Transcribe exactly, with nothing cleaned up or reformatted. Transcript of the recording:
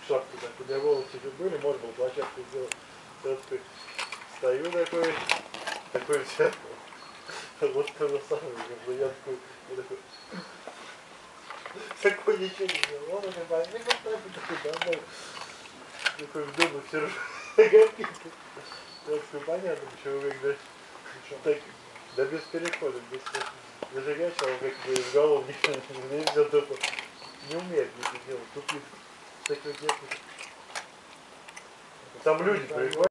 шапку такую, для волосы были, можно было площадку сделать. Я такой стою такой, такой все. Вот то же самое, как бы я такой, я такой, такой ничего не делал. Он такой, возьми вот так, такой домой. Такой в дому все равно. Я такой, понятно, почему вы говорите, так, да без перехода, без зажигача, он как бы в голову не лезет, только не умеет это делать, тупит. Такой, там люди приходят.